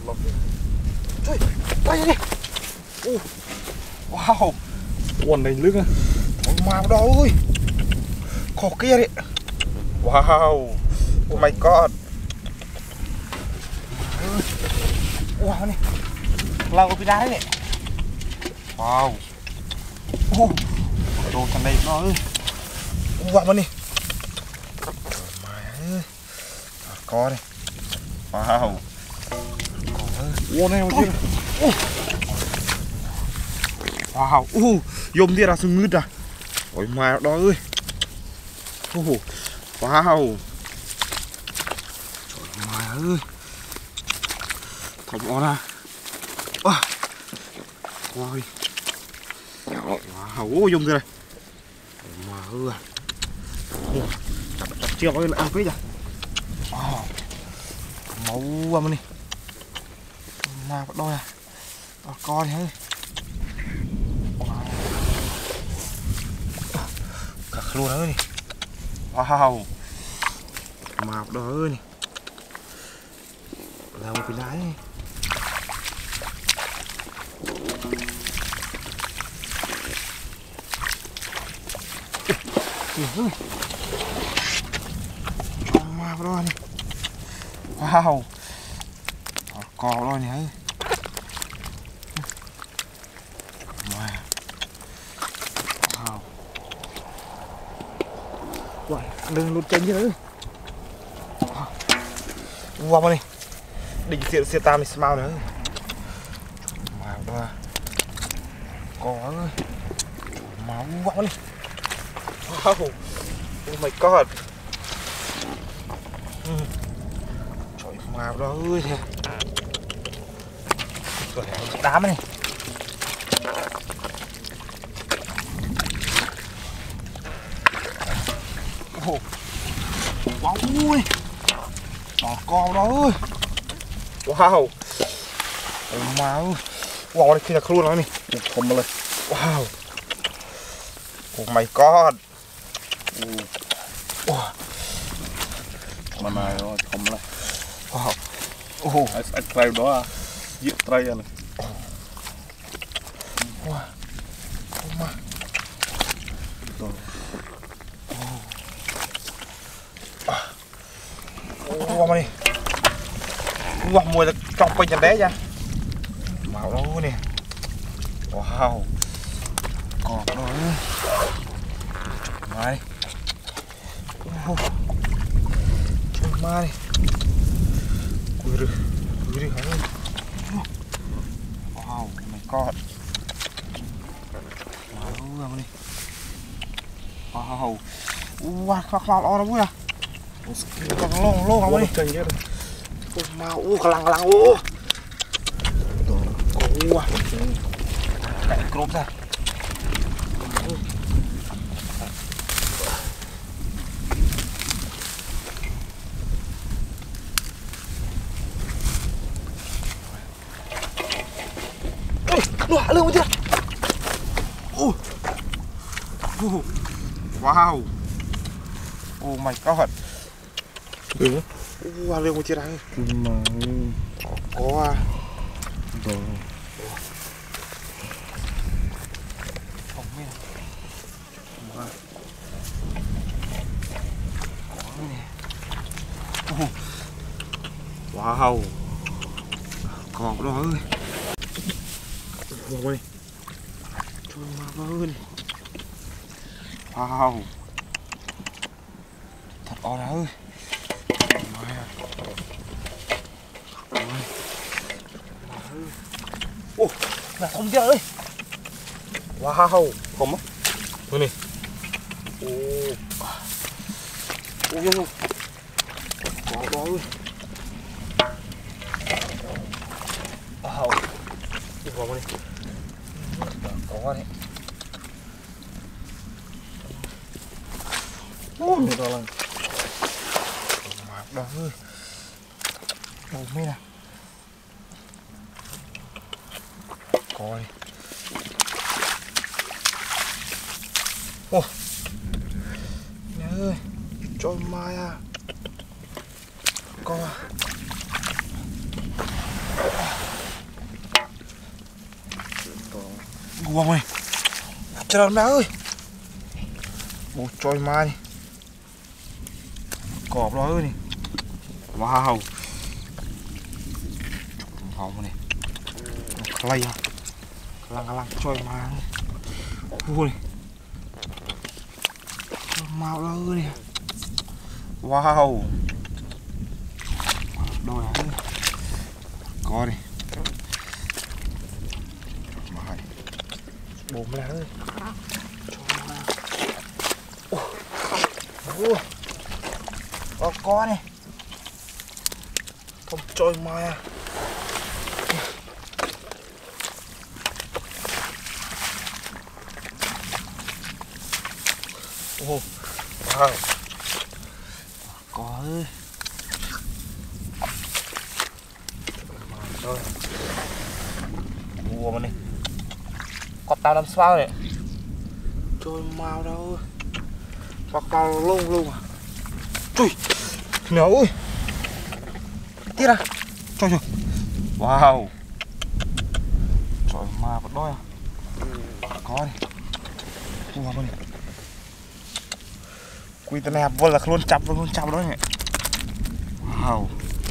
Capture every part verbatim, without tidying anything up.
Trời, quay đi. Uh, wow, quần này lưng à. Mà đó ơi, khó kia đấy. Wow, oh my god. Wow này, lau cái đá đấy. Wow, oh, đồ thằng này nó ơi. Wow này. Mày ơi, có đây. Wow. Wow này kia. Wow, uh, yom dia langsung ngứt à. Ôi mà đó ơi. Uh, wow. Trời mà ơi. Thật ngon à. Wow. Wow. Wow, uh, yom dia này. Mà ơi. Chặt chặt chiêu ơi ăn quý à. Wow. Máu qua mà đi. Mà bắt đôi à. À, con thôi. Wow. Cả luôn đó này. Wow. Mà bắt đôi này. Là một cái lái này. Mà bắt đôi này. Wow. Cò đôi này. Wow. Wow, đừng lụt chân chứ đấy. Wow mà này. Định xe xe tam thì mau nữa. Mà đó. Cò ơi. Máu wow này. Wow. Oh my god. Trời mà đó ơi thiệt. Rồi đám này. Wow. Wow ơi. Đó con đó ơi. Wow. Mà ơi. Wow này kia là luôn rồi này. Không mà lên. Wow. Oh my god. Wow. Mà này rồi không lên. Wow. Oh. Anh trai đó giết trai này. Wow. Oh my. Wow mà đi. Wow mùi là trong quanh chân đế ra. Màu đó nè. Wow. Còn đó. Mai. Wow. Mai. Cùi rửa. Cùi rửa hả. Wow. Oh my god. Wow mà đi. Wow. Wow. Khóc khóc lo đó vui à. Con lông lông không đi. Ôi mà u khả năng khả năng u. U à. Cạnh cốp ra. Ôi, lửa lửa chưa? U. Wow. Oh my god. Ừ. Wow, leo một chiếc đá. Mà Có à. rồi. Không biết. Wow. Còn đó ơi. Wow ơi. Trời ơi. Wow. Thật o đá ơi. Ồ, là không chơi ơi. Wow, không á. Đây này. Ồ. Ồ, ồ, ồ. Có đó ơi. Wow. Đi vào đây. Có đấy. Ồ, được rồi. Đó ơi. Đồ mê à. Coi. Ô. Mẹ ơi. Trời mai à. Coi à. Wow này. Trời mẹ ơi. Bố trôi mai. Cọp đó ơi này. Wow. Hồng này. Lay à. Lăng lăng trôi mai. Ui. Mau đó ơi này. Wow. Đôi này. Có đi. Mày. Bố mẹ ơi. Ủa. Có có này. Không trôi mai à. Ồ. Wow. Có ơi. Rồi. Mua mà này. Có tao làm sao này. Trôi mau đâu. Có cao luôn luôn à. Trời. Nào ơi. Tiếp ra. Trời trời. Wow. Trời ma vật đôi à. Có này. Mua mà này. Quy tên này vô là luôn chập luôn chập đó nhỉ. Wow.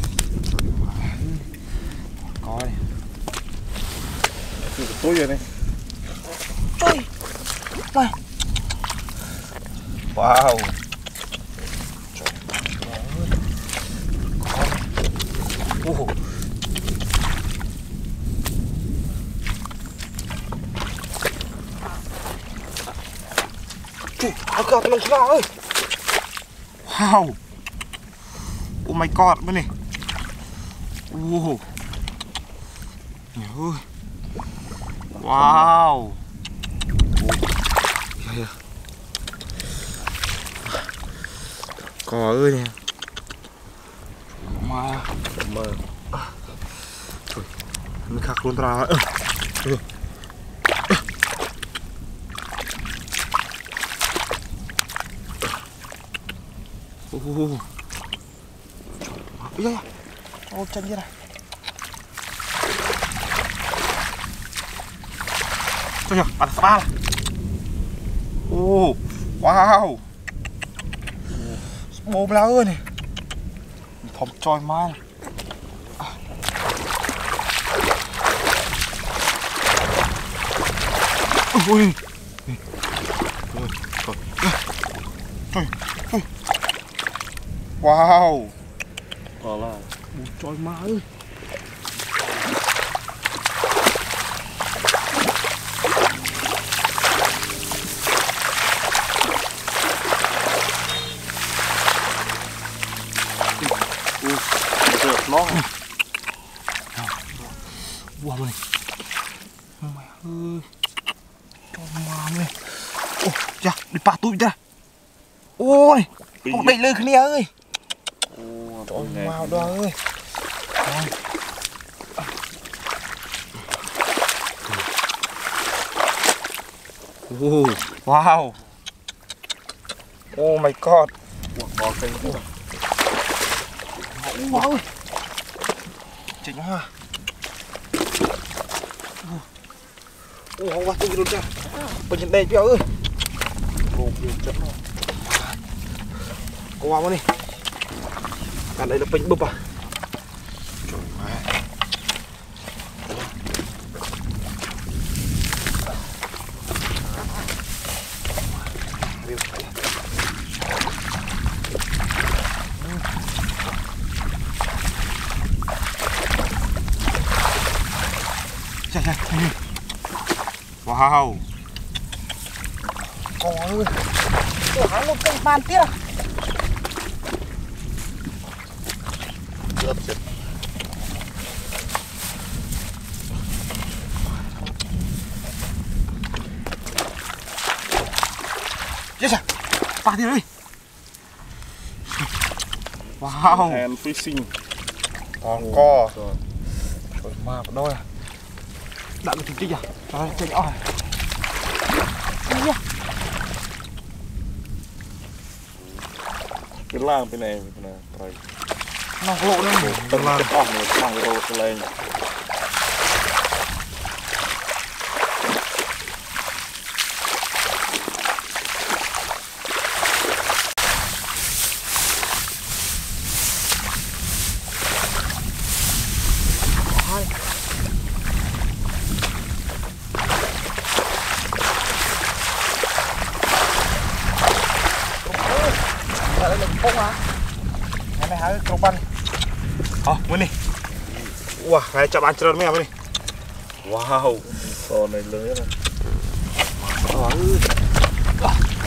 Có này. Tối rồi này. Trời. Này. Wow. Trời. Có này. Ồ. Trời, nó gặp nó sao ơi. Wow. Oh my god bên này. Wow. Ôi. Wow. Yeah. Cò ơi nè. Ma. Mà. Trời. Nó khắc luôn ra. Ừ. Ồ. Bây giờ. Ô chân như này. Trời ơi, bạn spa. Ồ. Wow. Bố lá ơi này. Thòng trôi mai này. Ôi. Trời. Trời. Wow. Có là. Bố trôi má ơi. Nó. Wow này. Mẹ ơi. Trôi má này. Ô, cha, đi pa túi ra. Ôi, không đẩy lên kia ơi. Trời màu đó ơi. Oh, wow. Oh my god. Có cây nữa. Wow ơi. Chỉnh ha. Ủa không qua tôi luôn cha. Bình nhìn đây cho ơi. Gồm nhiều chất nó. Có vào đi. Cả đây là bình bụp à. Trời mẹ. Chạy chạy. Wow. Con ơi. Ủa hắn một cây bàn tiếp à. Chết chết. Chết à. Phạt đi đi. Wow. Hand fishing. Còn co. Trời ma vào đôi à. Đã được chính à? Trời chạy nhỏ. Cái lang bên này bên này trời. Nó lộ lên. Tầng lang con này sang cái đồ lên. phúc hả ngày này hả công văn hả mới nè wow ngày chọn ăn trơn mấy em đi wow con này lớn rồi. Ôi.